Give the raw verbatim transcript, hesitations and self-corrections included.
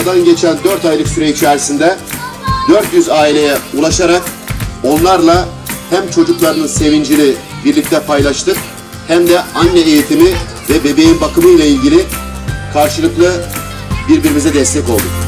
aradan geçen dört aylık süre içerisinde dört yüz aileye ulaşarak onlarla hem çocuklarının sevincini birlikte paylaştık, hem de anne eğitimi ve bebeğin bakımı ile ilgili karşılıklı birbirimize destek olduk.